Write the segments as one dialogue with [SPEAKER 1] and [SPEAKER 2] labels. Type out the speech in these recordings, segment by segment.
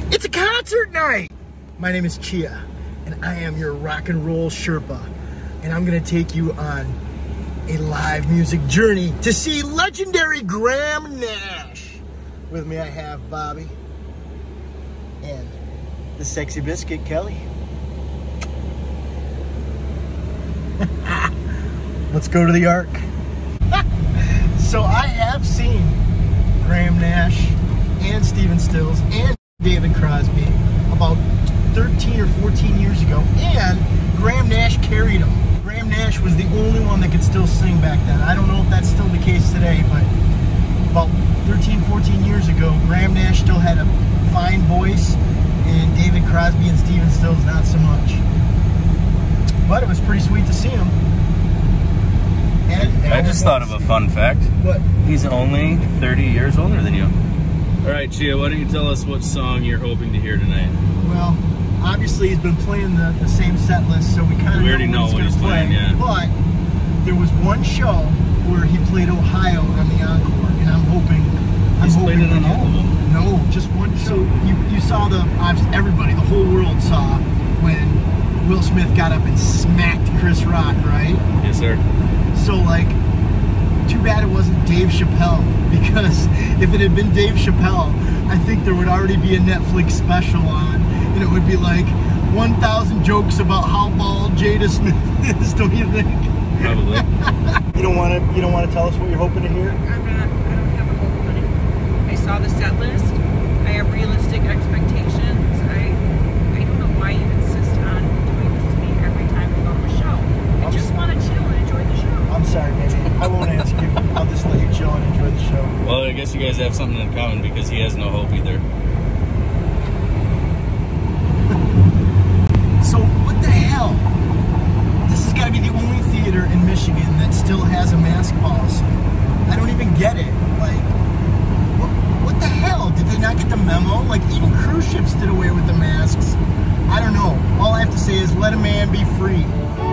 [SPEAKER 1] It's a concert night! My name is Chia, and I am your rock and roll Sherpa, and I'm gonna take you on a live music journey to see legendary Graham Nash. With me I have Bobby and the sexy biscuit, Kelly. Let's go to the Ark. So I have seen Graham Nash and Stephen Stills and David Crosby about 13 or 14 years ago, and Graham Nash carried them. Graham Nash was the only one that could still sing back then. I don't know if that's still the case today, but about 13, 14 years ago, Graham Nash still had a fine voice, and David Crosby and Stephen Stills not so much. But it was pretty sweet to see him. And
[SPEAKER 2] I just thought of a fun fact.
[SPEAKER 1] What?
[SPEAKER 2] He's only 30 years older than you.
[SPEAKER 3] All right, Chia, why don't you tell us what song you're hoping to hear tonight?
[SPEAKER 1] Well, obviously he's been playing the same set list, so we kind of
[SPEAKER 3] already know what he's playing, yeah.
[SPEAKER 1] But there was one show where he played Ohio on the Encore, and I'm hoping...
[SPEAKER 3] He's played it on all of them?
[SPEAKER 1] No, just one show. You saw everybody, the whole world saw when Will Smith got up and smacked Chris Rock, right?
[SPEAKER 3] Yes, sir.
[SPEAKER 1] So, like, too bad it wasn't Dave Chappelle, because if it had been Dave Chappelle, I think there would already be a Netflix special on, and it would be like 1,000 jokes about how bald Jada Smith is. Don't you think?
[SPEAKER 3] Probably.
[SPEAKER 1] You don't want to tell us what you're hoping to hear?
[SPEAKER 4] I don't have a hope, honey. I saw the set list. I have realistic expectations. I don't know why you insist on doing this to me every time we go to a show. I just want to chill and enjoy the show.
[SPEAKER 1] I'm sorry, baby. I won't answer you. I'll just let you chill and enjoy the show.
[SPEAKER 3] Well, I guess you guys have something in common, because he has no hope either.
[SPEAKER 1] So, what the hell? This has got to be the only theater in Michigan that still has a mask policy. I don't even get it. Like, what the hell? Did they not get the memo? Like, even cruise ships did away with the masks. I don't know. All I have to say is, let a man be free.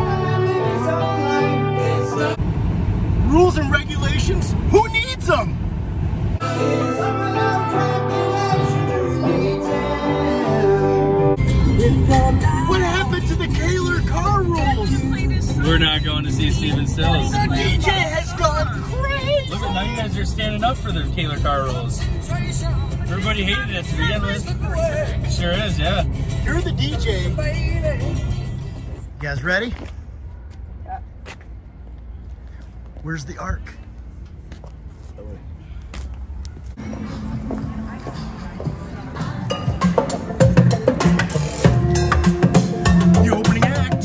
[SPEAKER 1] Rules and regulations? Who needs them? What happened to the Kaler car rules?
[SPEAKER 3] We're not going to see Stephen Stills.
[SPEAKER 1] The DJ has gone crazy.
[SPEAKER 3] Look at now, you guys are standing up for the Kaler car rules. Everybody hated it to begin with. It sure is, yeah.
[SPEAKER 1] You're the DJ. You guys ready?
[SPEAKER 4] Yeah.
[SPEAKER 1] Where's the Ark? The opening act.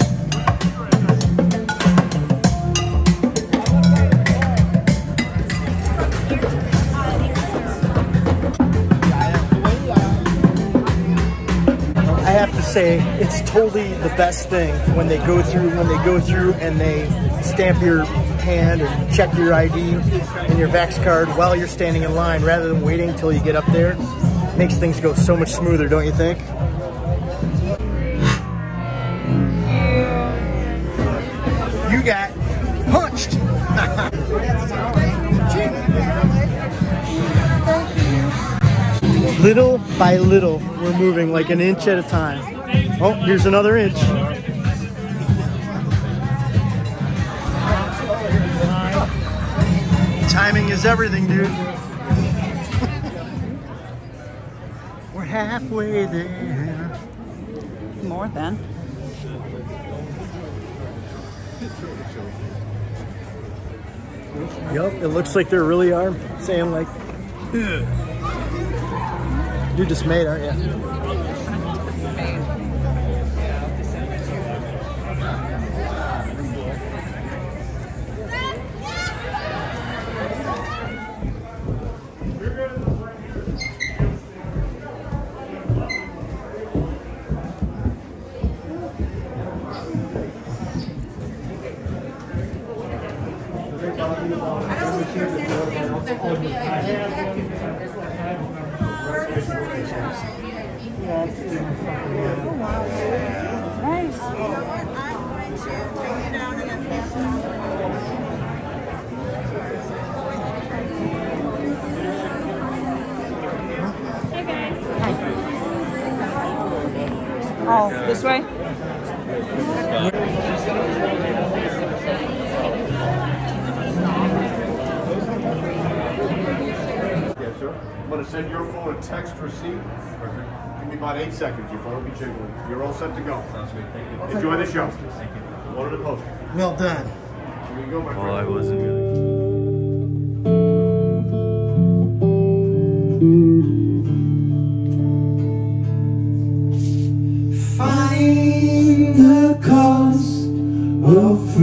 [SPEAKER 1] I have to say, it's totally the best thing when they go through and they stamp your hand and check your ID and your Vax card while you're standing in line, rather than waiting until you get up there. Makes things go so much smoother, don't you think? You got punched. Little by little, we're moving like an inch at a time. Oh, here's another inch. Timing is everything, dude. We're halfway there.
[SPEAKER 4] More than.
[SPEAKER 1] Yep, it looks like they really are saying like, ugh. You're dismayed, aren't you?
[SPEAKER 4] Oh, this way?
[SPEAKER 5] Yes, sir. I'm going to send your phone a text receipt. Perfect. Give me about 8 seconds. Your phone will be jiggling. You're all set to go. Sounds good. Thank you. Enjoy the show. Thank you. One of the post.
[SPEAKER 1] Well done.
[SPEAKER 5] Here you go, my friend.
[SPEAKER 2] Well, I wasn't really.
[SPEAKER 6] Find the cause of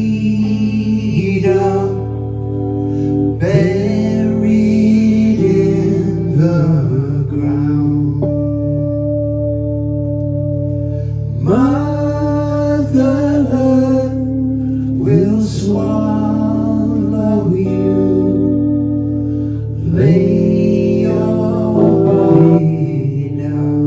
[SPEAKER 6] freedom buried in the ground. Mother Earth will swallow you. Lay your body down.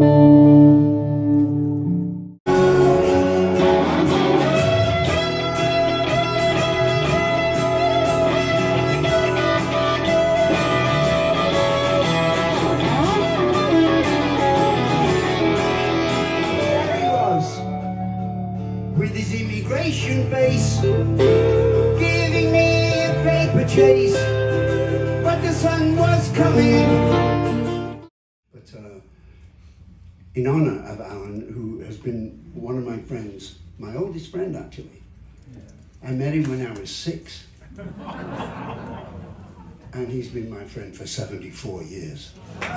[SPEAKER 6] With his immigration base, giving me a paper chase, but the sun was coming. But in honor of Alan, who has been one of my friends, my oldest friend actually, I met him when I was 6, and he's been my friend for 74 years.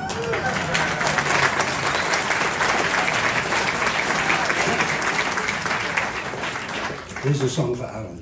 [SPEAKER 6] Here's a song for Alan.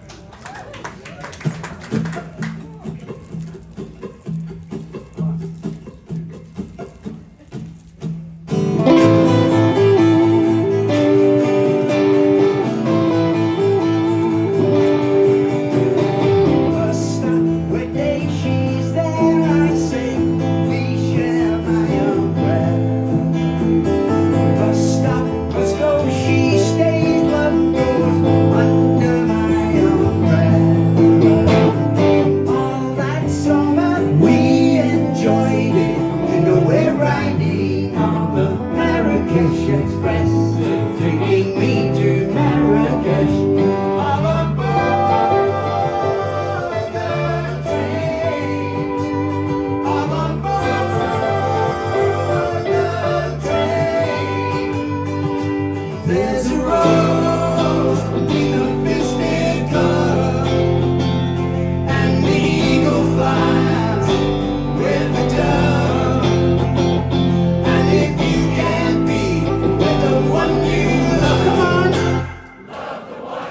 [SPEAKER 6] There's a rose in a biscuit color, and the eagle flies with the dove. And if you can't be with the one you love, come on, love the one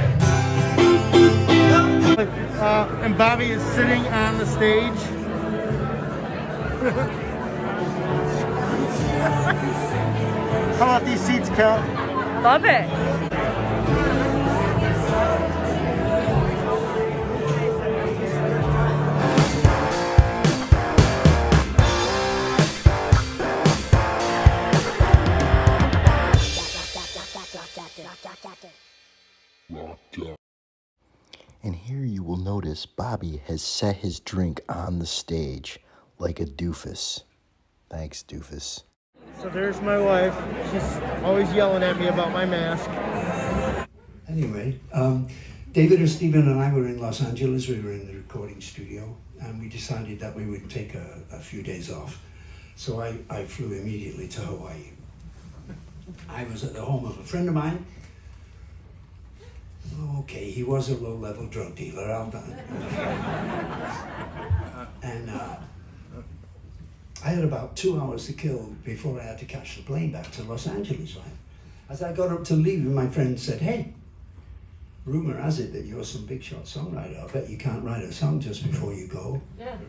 [SPEAKER 6] you with.
[SPEAKER 1] And Bobby is sitting on the stage. How about these seats, Cal?
[SPEAKER 4] Love it.
[SPEAKER 7] And here you will notice Bobby has set his drink on the stage like a doofus. Thanks, doofus.
[SPEAKER 1] So there's my wife. She's always yelling at me about my mask.
[SPEAKER 6] Anyway, David and Stephen and I were in Los Angeles. We were in the recording studio, and we decided that we would take a few days off. So I flew immediately to Hawaii. I was at the home of a friend of mine. Okay, he was a low-level drug dealer, I'll done. And I had about 2 hours to kill before I had to catch the plane back to Los Angeles, right? As I got up to leave, my friend said, "Hey, rumor has it that you're some big shot songwriter. I bet you can't write a song just before you go." Yeah.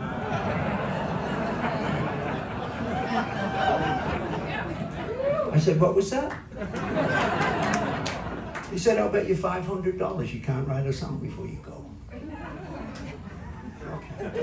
[SPEAKER 6] I said, "What was that?" He said, "I'll bet you $500 you can't write a song before you go." Okay.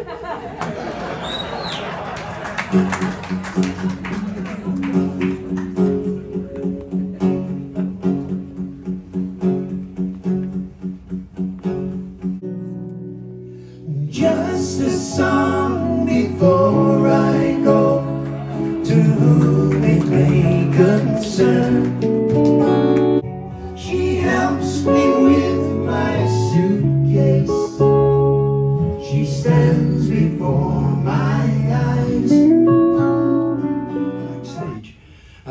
[SPEAKER 6] Just a song before I go, to whom it may concern.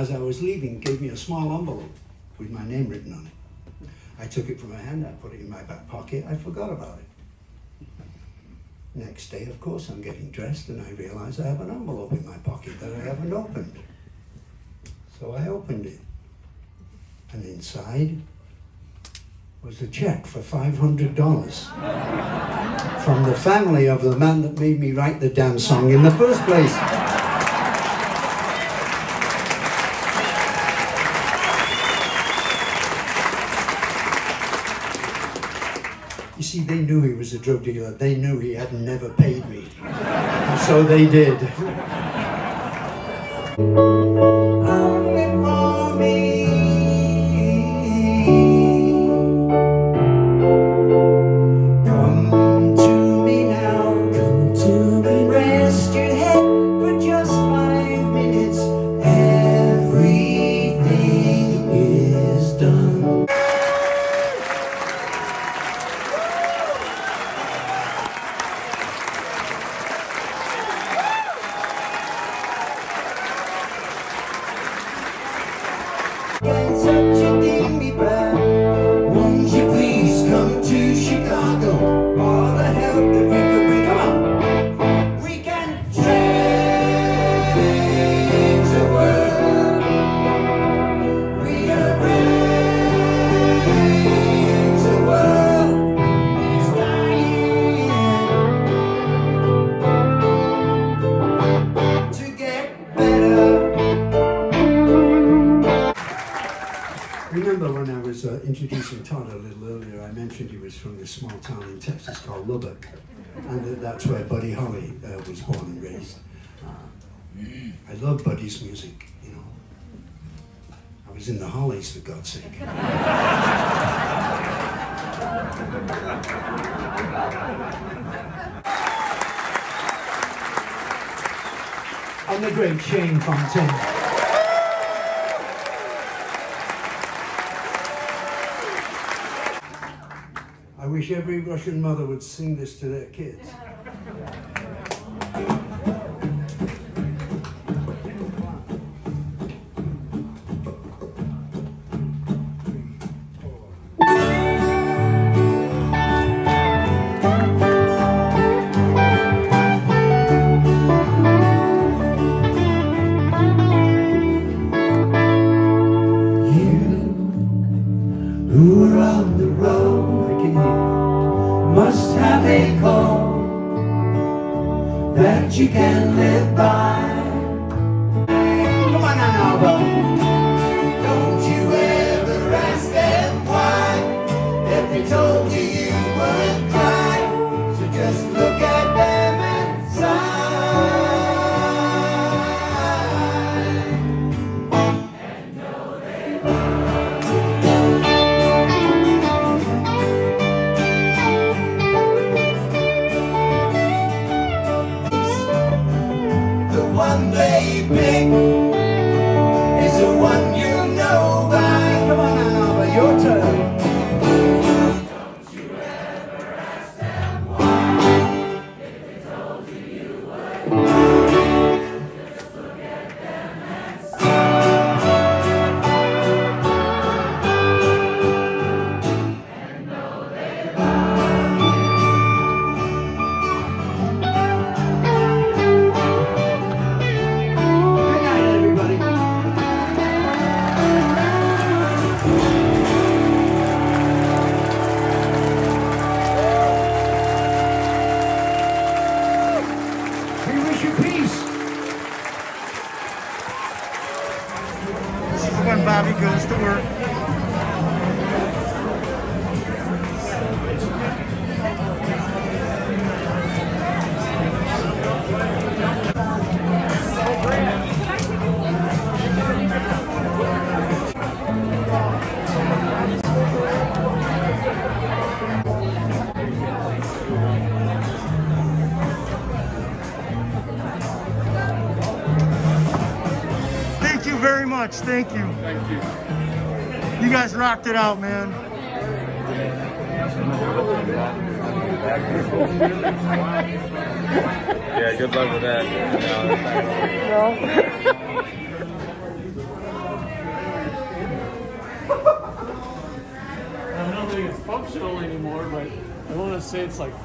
[SPEAKER 6] as I was leaving, gave me a small envelope with my name written on it. I took it from her hand, I put it in my back pocket, I forgot about it. Next day, of course, I'm getting dressed and I realize I have an envelope in my pocket that I haven't opened. So I opened it. And inside was a check for $500 from the family of the man that made me write the damn song in the first place. You see, they knew he was a drug dealer. They knew he had never paid me. And so they did. Only for me. Come to me now. Come to me. Rest your head for just 5 minutes. Everything is done. Get such a thing be bad. Won't you please come to Chicago? All the help that we could bring. Come on. We can change the world. Rearrange the world. It's dying to get better. Remember when I was introducing Todd a little earlier, I mentioned he was from this small town in Texas called Lubbock, and that's where Buddy Holly was born and raised. I love Buddy's music, you know. I was in the Hollies, for God's sake. And the great Shane Fontaine. I wish every Russian mother would sing this to their kids. Who are on the road, I can hear, must have a code that you can live by. Come on, AnnArbor. Don't you ever ask them why. If they told you you would cry, so just look at them and sigh. And know they love. One they pick is the one you know by. Come on, AnnArbor, your turn. Don't you ever ask them why. If they told you you would, just look at them and and know they love you.
[SPEAKER 1] When Bobby goes to work. Thank you very much. Thank you.
[SPEAKER 5] Thank you.
[SPEAKER 1] You guys rocked it out, man.
[SPEAKER 2] Yeah, good luck with that. No, that's not
[SPEAKER 8] digital anymore, but I want to say it's like.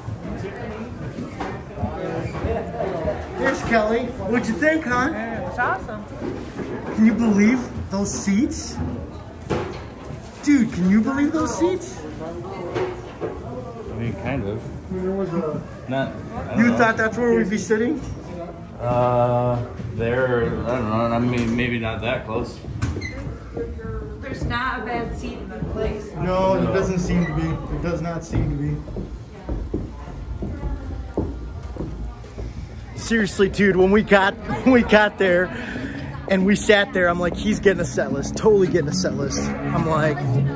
[SPEAKER 1] Here's Kelly. What'd you think, hon?
[SPEAKER 4] Yeah, it's awesome.
[SPEAKER 1] Can you believe those seats? Dude, can you believe those seats?
[SPEAKER 2] I mean, kind of. Not.
[SPEAKER 1] You thought that's where we'd be sitting?
[SPEAKER 2] There. I don't know. I mean, maybe not that close.
[SPEAKER 4] There's not a bad seat in the place.
[SPEAKER 1] No, it doesn't seem to be. It does not seem to be. Seriously, dude, when we got there and we sat there, I'm like, he's getting a set list, totally getting a set list. I'm like,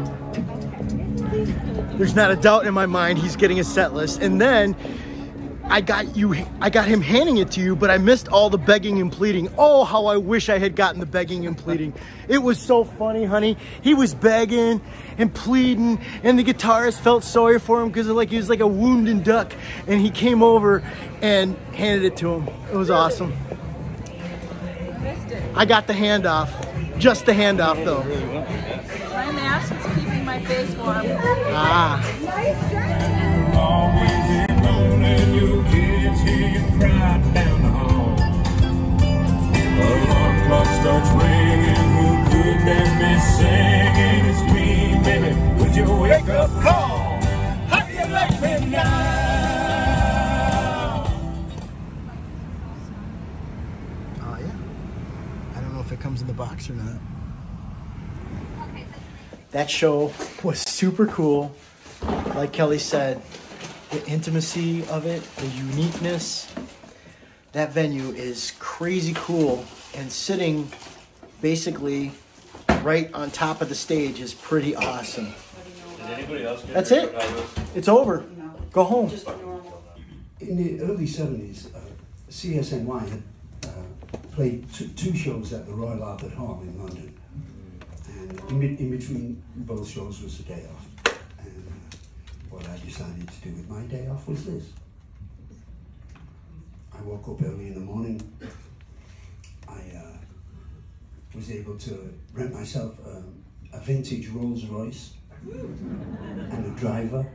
[SPEAKER 1] there's not a doubt in my mind he's getting a set list. And then I got him handing it to you, but I missed all the begging and pleading. Oh, how I wish I had gotten the begging and pleading. It was so funny, honey. He was begging and pleading, and the guitarist felt sorry for him because he was like a wounded duck. And he came over and handed it to him. It was awesome. I got the handoff. Just the handoff, though.
[SPEAKER 4] My mask is keeping my face warm.
[SPEAKER 1] Ah.
[SPEAKER 9] Starts ringing, who could that be singing? It's me, baby, with your wake-up call. How do you like me now?
[SPEAKER 1] Oh, yeah. I don't know if it comes in the box or not. That show was super cool. Like Kelly said, the intimacy of it, the uniqueness. That venue is crazy cool. And sitting basically right on top of the stage is pretty awesome.
[SPEAKER 2] Did anybody else get
[SPEAKER 1] That's it. It's over. Go home.
[SPEAKER 6] In the early 70s, CSNY had played two shows at the Royal Albert Hall in London. And in between both shows was a day off. And what I decided to do with my day off was this. I woke up early in the morning. I was able to rent myself a vintage Rolls Royce and a driver.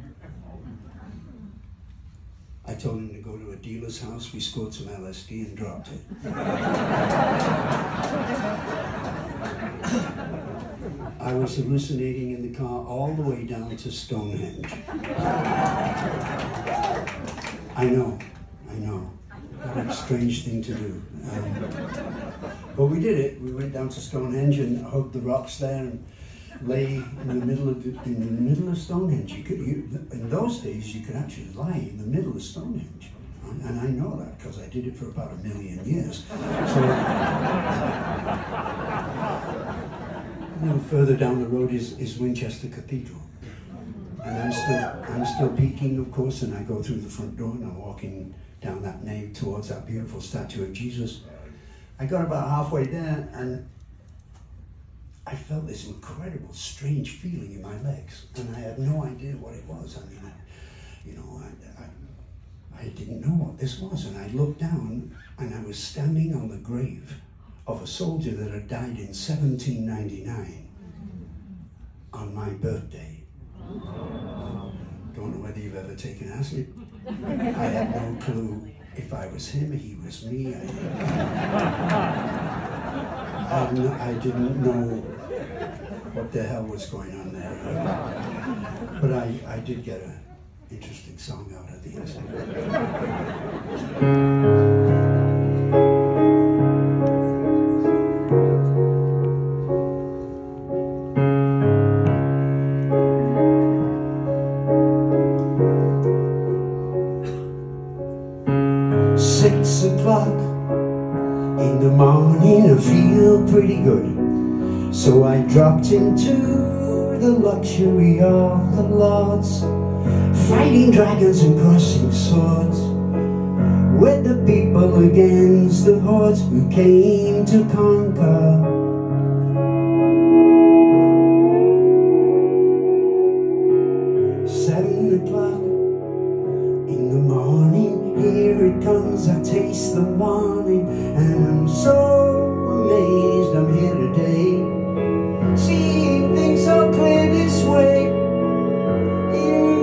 [SPEAKER 6] I told him to go to a dealer's house. We scored some LSD and dropped it. I was hallucinating in the car all the way down to Stonehenge. I know. What a strange thing to do. But we did it. We went down to Stonehenge and hugged the rocks there and lay in the middle of Stonehenge. In those days, you could actually lie in the middle of Stonehenge. And I know that because I did it for about 1 million years. So, a little further down the road is Winchester Cathedral. And I'm still peeking, of course, and I go through the front door and I'm walking down that nave towards that beautiful statue of Jesus. I got about halfway there and I felt this incredible, strange feeling in my legs, and I had no idea what it was. I mean, I didn't know what this was, and I looked down and I was standing on the grave of a soldier that had died in 1799 on my birthday. Don't know whether you've ever taken acid. I had no clue if I was him, he was me. I didn't know what the hell was going on there. But I did get an interesting song out of the incident. In the morning I feel pretty good, so I dropped into the luxury of the lords, fighting dragons and crossing swords with the people against the hordes who came to conquer. Here it comes, I taste the morning, and I'm so amazed I'm here today, seeing things so clear this way. Here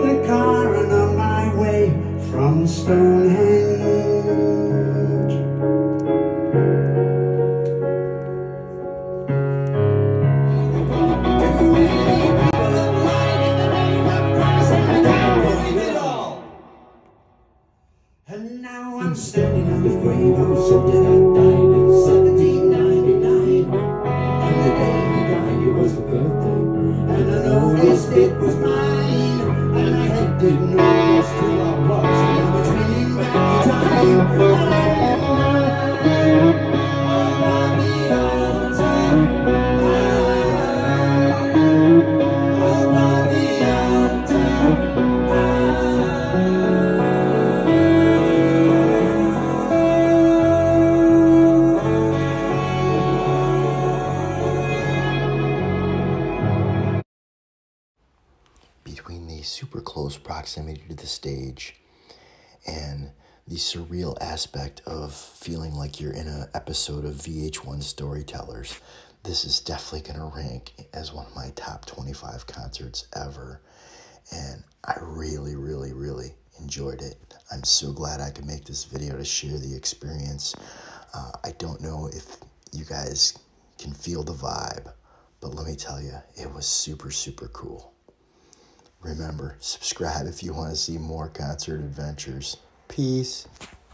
[SPEAKER 7] super close proximity to the stage and the surreal aspect of feeling like you're in an episode of VH1 Storytellers, this is definitely going to rank as one of my top 25 concerts ever. And I really, really, really enjoyed it. I'm so glad I could make this video to share the experience. I don't know if you guys can feel the vibe, but let me tell you, it was super, super cool. Remember, subscribe if you want to see more concert adventures. Peace.